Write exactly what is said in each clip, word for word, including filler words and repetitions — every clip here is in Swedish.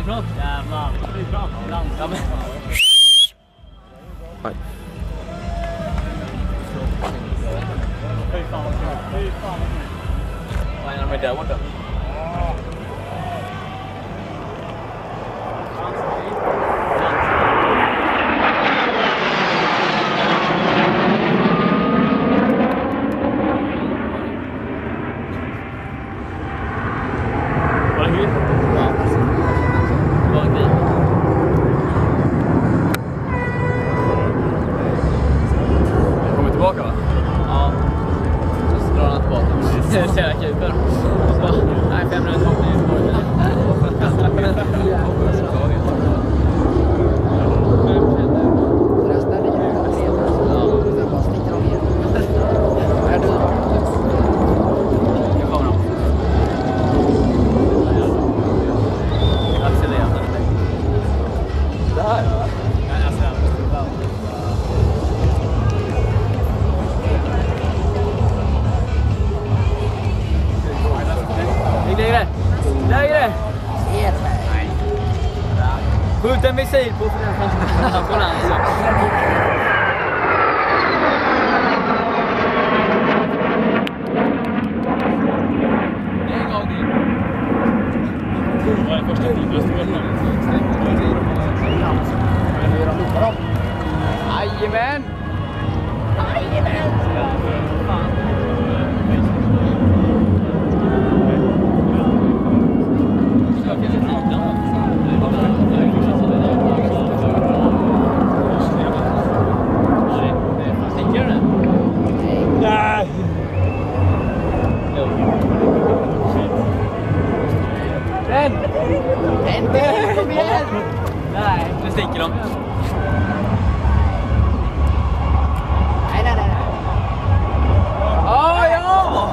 flygplan. Jävlar. Flygplan. Land. Ja, men. Aj. Fy fan vad kul. Fy fan vad kul. Vad är det med där borta? Var det kul? Ja. Det var en grej. Jag kommer tillbaka va? Ja. Så drar han tillbaka. Det är så jävla kul för. Nej, fem minuter bort i Göteborg. Resten ligger på tre. Sen bara sticker de ner. Är du? Nu kommer de. Accelererar lite. Där va? Nej, jag ser det. Lägre! Lägre! Ser du mig? Nej. Skjut en missil på ambulansen. En gång till. Vad är första tiden? Jajamän! Jajamän! Nej! Den! En till! Kom igen! Nej, nu sticker de. Nej, nej, nej. Åh, ja!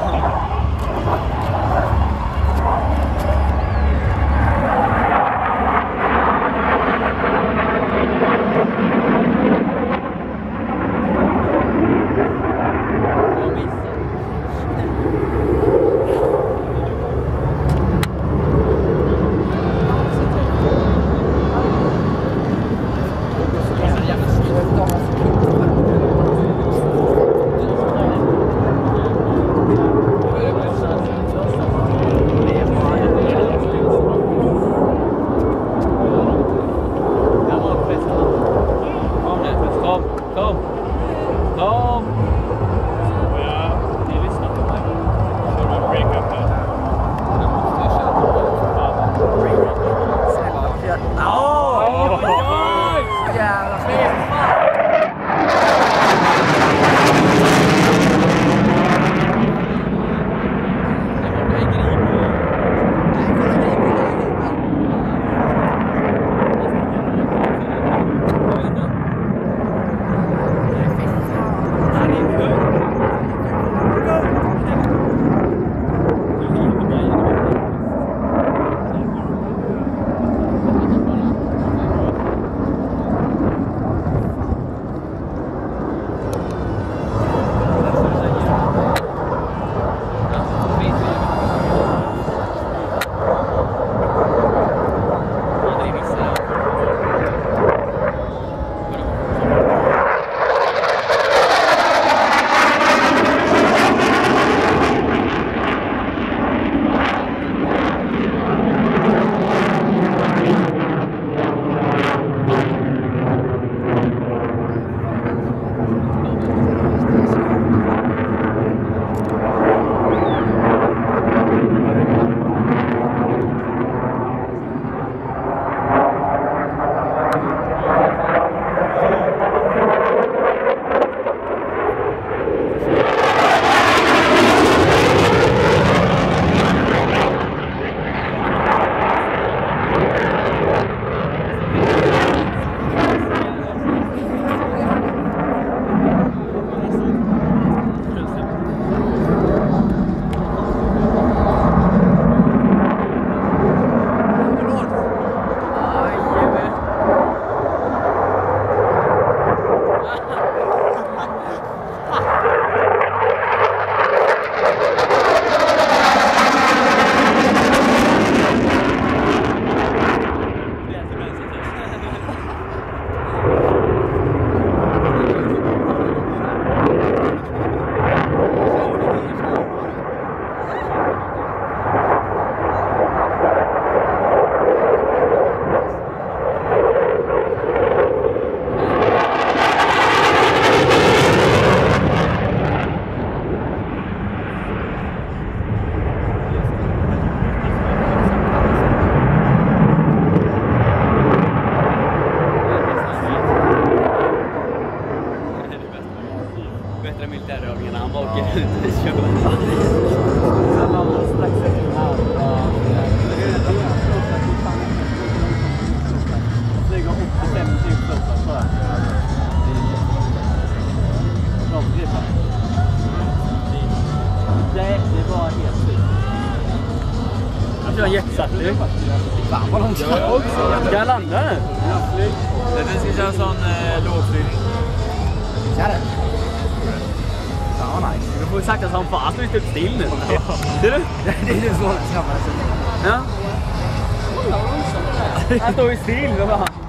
Han kör jättesattig. Fan vad långt. Ska jag landa nu? Den ska köra sån eh, lågflygning. Kör det. Fan vad nice. Du får sakta som fan, så vi står still nu. Ser du? Det är ju så. Ja. Han står ju still.